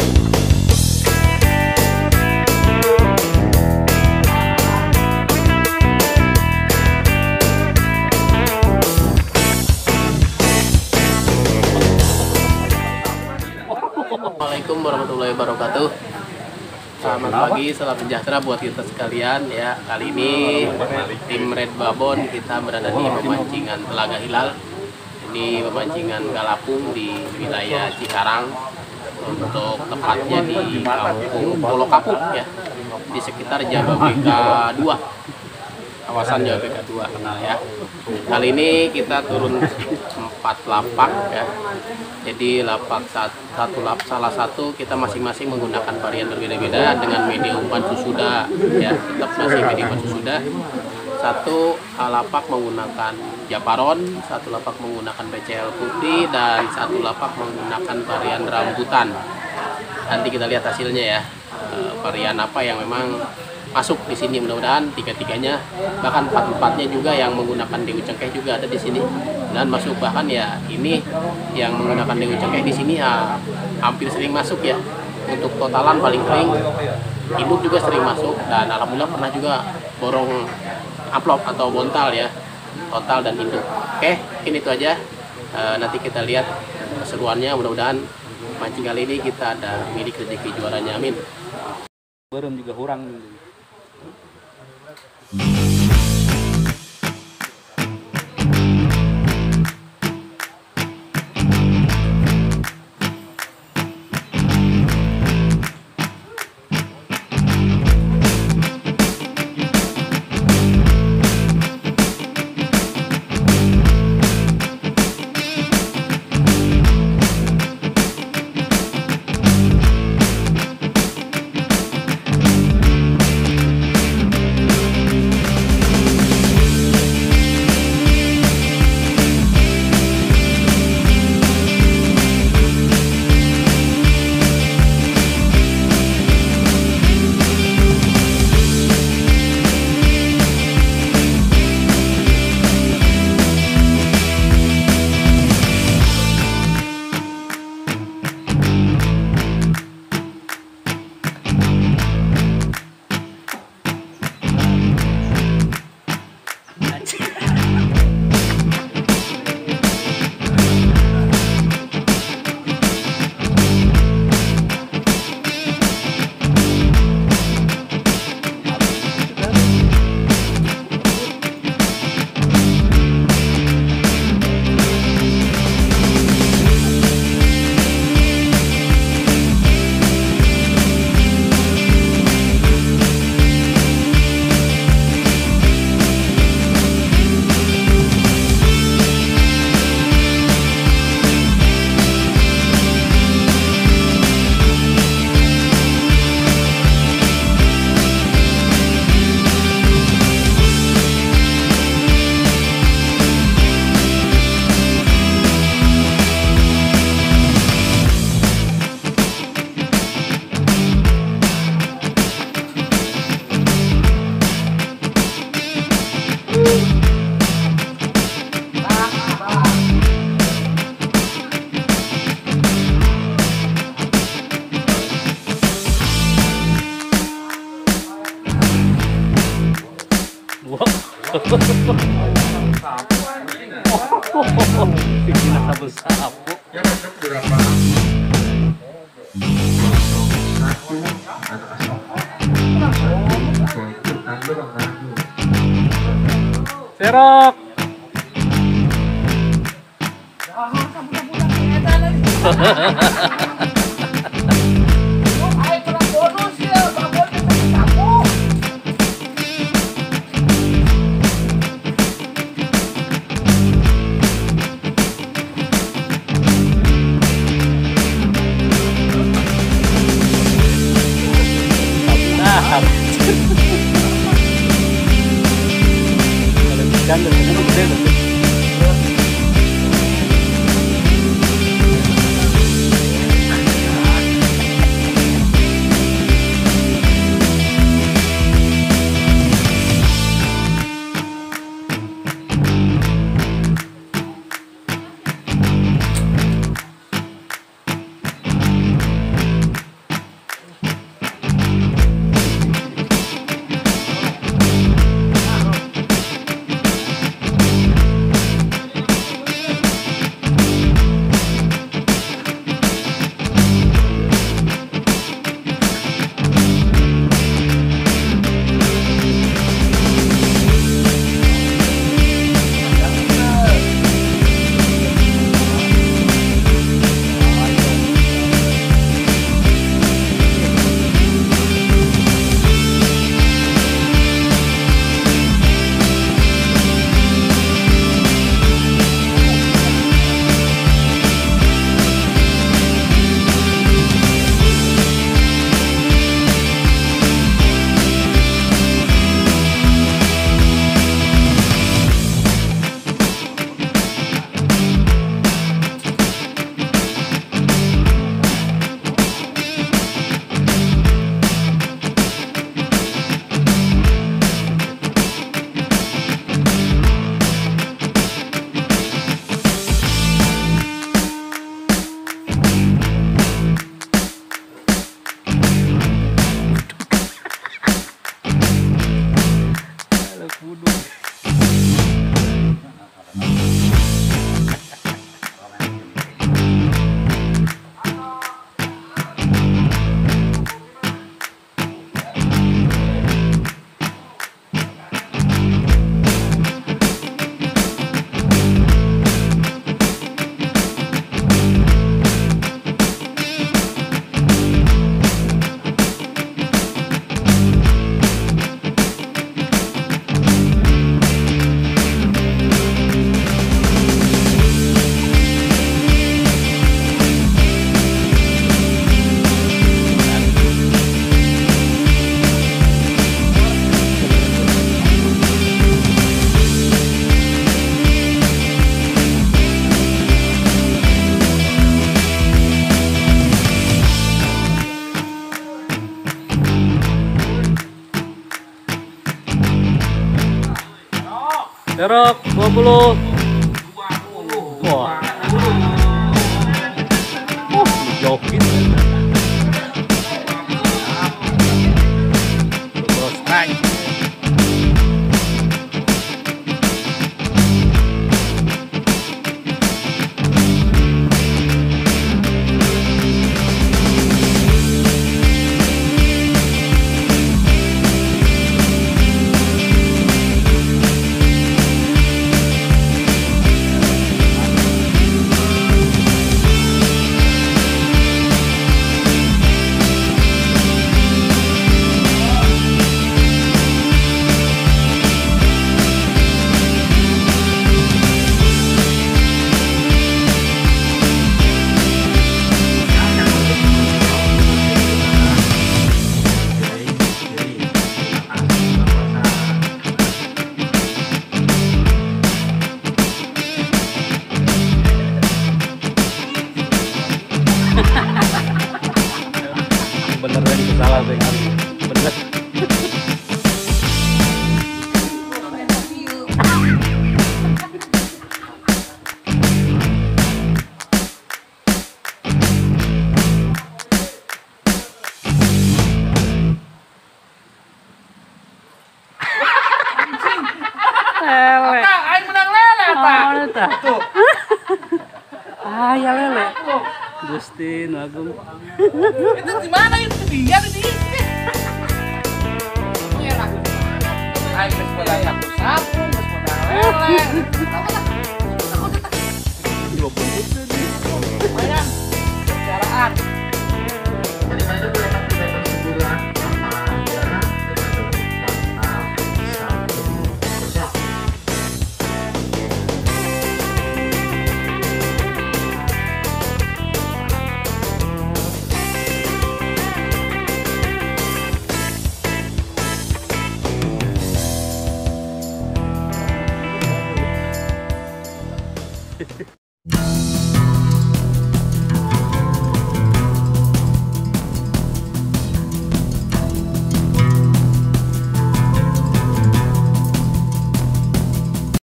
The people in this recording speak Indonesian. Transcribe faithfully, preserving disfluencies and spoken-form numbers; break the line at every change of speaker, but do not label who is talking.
Assalamualaikum warahmatullahi wabarakatuh. Selamat pagi, salam sejahtera buat kita sekalian ya. Kali ini tim Red Babon kita berada di pemancingan Telaga Hilal. Ini pemancingan galapung di wilayah Cikarang, untuk tepatnya di kampung Pulau Kapuk ya, di sekitar Jababeka dua, kawasan Jababeka dua ya. Kali ini kita turun empat lapak ya. Jadi lapak satu, satu lap, salah satu kita masing-masing menggunakan varian berbeda-beda dengan medium umpan susuda ya, tetap masih medium umpan susuda. Satu lapak menggunakan Japaron, satu lapak menggunakan B C L putih, dan satu lapak menggunakan varian rambutan. Nanti kita lihat hasilnya ya, e, varian apa yang memang masuk di sini. Mudah-mudahan tiga-tiganya, bahkan empat-empatnya juga yang menggunakan daun cengkeh juga ada di sini dan masuk. Bahkan ya ini yang menggunakan daun cengkeh di sini ya hampir sering masuk ya. Untuk totalan paling sering induk juga sering masuk, dan alhamdulillah pernah juga borong amplop atau bontal ya, total dan induk. Oke, ini itu aja. E, nanti kita lihat keseruannya. Mudah-mudahan mancing kali ini kita ada milik rezeki juaranya, amin.
Berem juga kurang. Serok. Derok dua puluh. Wah. Oh, jokin. Bos strike. Bener dan salah tuh yang bener.
Lele.
Aing menang lele ta.
Tuh. Ah, ya lele.
Gustin Agung.
Itu di mana itu dia di sini. Aing geus modal sapu sapu, geus modal lele.
dua puluh.
Lumayan. Perjalanan.
Thank you.